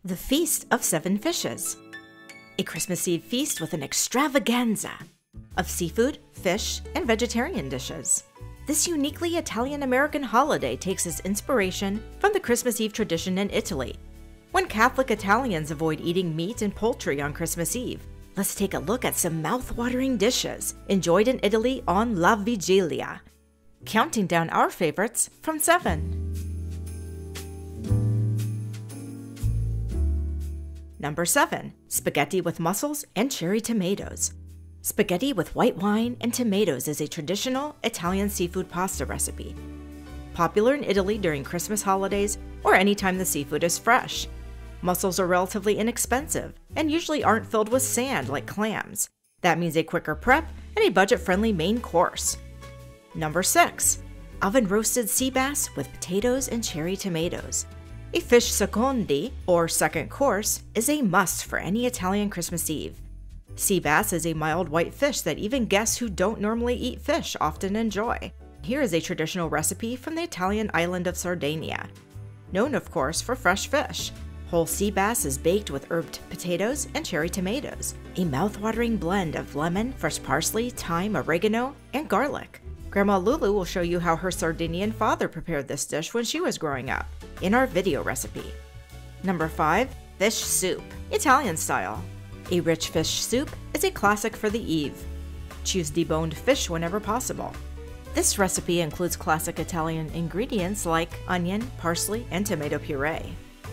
The Feast of Seven Fishes. A Christmas Eve feast with an extravaganza of seafood, fish, and vegetarian dishes. This uniquely Italian-American holiday takes its inspiration from the Christmas Eve tradition in Italy, when Catholic Italians avoid eating meat and poultry on Christmas Eve. Let's take a look at some mouth-watering dishes enjoyed in Italy on La Vigilia, counting down our favorites from 7. Number 7. Spaghetti with mussels and cherry tomatoes. Spaghetti with white wine and tomatoes is a traditional Italian seafood pasta recipe, popular in Italy during Christmas holidays or anytime the seafood is fresh. Mussels are relatively inexpensive and usually aren't filled with sand like clams. That means a quicker prep and a budget-friendly main course. Number 6. Oven-roasted sea bass with potatoes and cherry tomatoes. A fish secondi, or second course, is a must for any Italian Christmas Eve. Sea bass is a mild white fish that even guests who don't normally eat fish often enjoy. Here is a traditional recipe from the Italian island of Sardinia, known of course for fresh fish. Whole sea bass is baked with herbed potatoes and cherry tomatoes, a mouth-watering blend of lemon, fresh parsley, thyme, oregano, and garlic. Grandma Lulu will show you how her Sardinian father prepared this dish when she was growing up, in our video recipe. Number 5. Fish soup, Italian style. A rich fish soup is a classic for the eve. Choose deboned fish whenever possible. This recipe includes classic Italian ingredients like onion, parsley, and tomato puree.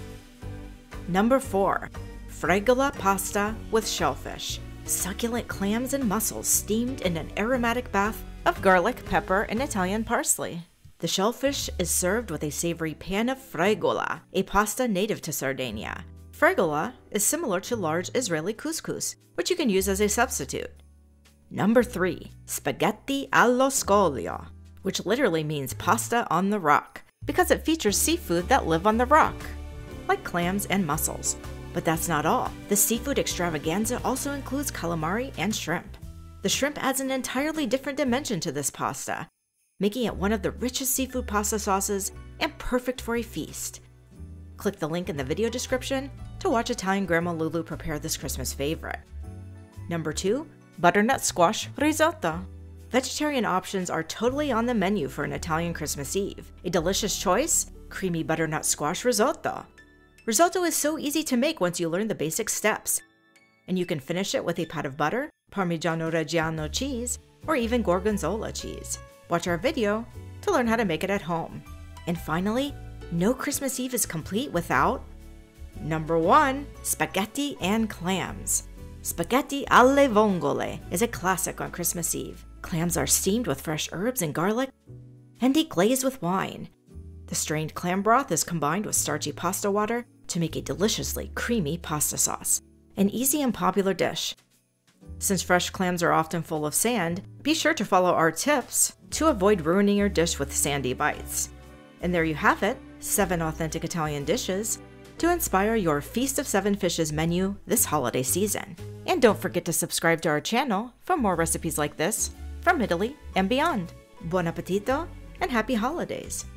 Number 4. Fregola pasta with shellfish. Succulent clams and mussels steamed in an aromatic bath of garlic, pepper, and Italian parsley. The shellfish is served with a savory pan of fregola, a pasta native to Sardinia. Fregola is similar to large Israeli couscous, which you can use as a substitute. Number 3. Spaghetti allo scoglio, which literally means pasta on the rock, because it features seafood that live on the rock, like clams and mussels. But that's not all. The seafood extravaganza also includes calamari and shrimp. The shrimp adds an entirely different dimension to this pasta, making it one of the richest seafood pasta sauces and perfect for a feast. Click the link in the video description to watch Italian Grandma Lulu prepare this Christmas favorite. Number 2. Butternut squash risotto. Vegetarian options are totally on the menu for an Italian Christmas Eve. A delicious choice? Creamy butternut squash risotto. Risotto is so easy to make once you learn the basic steps, and you can finish it with a pat of butter, Parmigiano Reggiano cheese, or even Gorgonzola cheese. Watch our video to learn how to make it at home. And finally, no Christmas Eve is complete without Number 1. Spaghetti and clams. Spaghetti alle vongole is a classic on Christmas Eve. Clams are steamed with fresh herbs and garlic and deglazed with wine. The strained clam broth is combined with starchy pasta water to make a deliciously creamy pasta sauce. An easy and popular dish. Since fresh clams are often full of sand, be sure to follow our tips to avoid ruining your dish with sandy bites. And there you have it, 7 authentic Italian dishes to inspire your Feast of 7 Fishes menu this holiday season. And don't forget to subscribe to our channel for more recipes like this from Italy and beyond. Buon appetito and happy holidays!